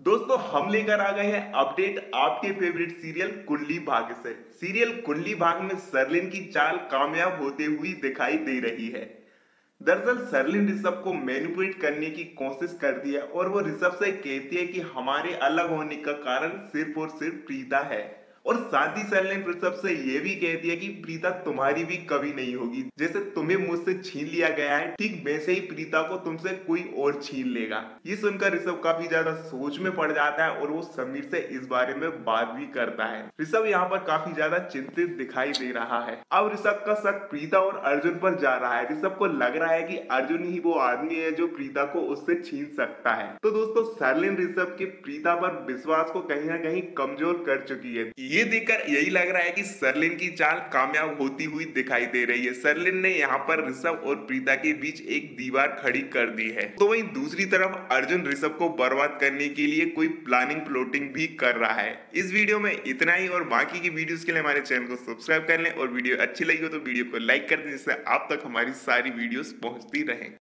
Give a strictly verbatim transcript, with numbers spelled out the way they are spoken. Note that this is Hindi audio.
दोस्तों हम लेकर आ गए हैं अपडेट आपके फेवरेट सीरियल कुंडली भाग्य से। सीरियल कुंडली भाग्य में सरलिन की चाल कामयाब होते हुई दिखाई दे रही है। दरअसल सरलिन ऋषभ को मैनिपुलेट करने की कोशिश करती है और वो ऋषभ से कहती है कि हमारे अलग होने का कारण सिर्फ और सिर्फ प्रीता है। और साथ ही सरलिन ऋषभ से ये भी कहती है कि प्रीता तुम्हारी भी कभी नहीं होगी। जैसे तुम्हें मुझसे छीन लिया गया है, ठीक वैसे ही प्रीता को तुमसे कोई और छीन लेगा। ये सुनकर ऋषभ काफी ज्यादा सोच में पड़ जाता है और वो समीर से इस बारे में बात भी करता है। ऋषभ यहाँ पर काफी ज्यादा चिंतित दिखाई दे रहा है। अब ऋषभ का शक प्रीता और अर्जुन पर जा रहा है। ऋषभ को लग रहा है कि अर्जुन ही वो आदमी है जो प्रीता को उससे छीन सकता है। तो दोस्तों सरलिन ऋषभ के प्रीता पर विश्वास को कहीं ना कहीं कमजोर कर चुकी है। ये देखकर यही लग रहा है कि सरलिन की चाल कामयाब होती हुई दिखाई दे रही है। सरलिन ने यहाँ पर ऋषभ और प्रीता के बीच एक दीवार खड़ी कर दी है। तो वहीं दूसरी तरफ अर्जुन ऋषभ को बर्बाद करने के लिए कोई प्लानिंग प्लॉटिंग भी कर रहा है। इस वीडियो में इतना ही और बाकी की वीडियोस के लिए हमारे चैनल को सब्सक्राइब कर लें और वीडियो अच्छी लगी हो तो वीडियो को लाइक कर दें जिससे आप तक हमारी सारी वीडियोस पहुंचती रहें।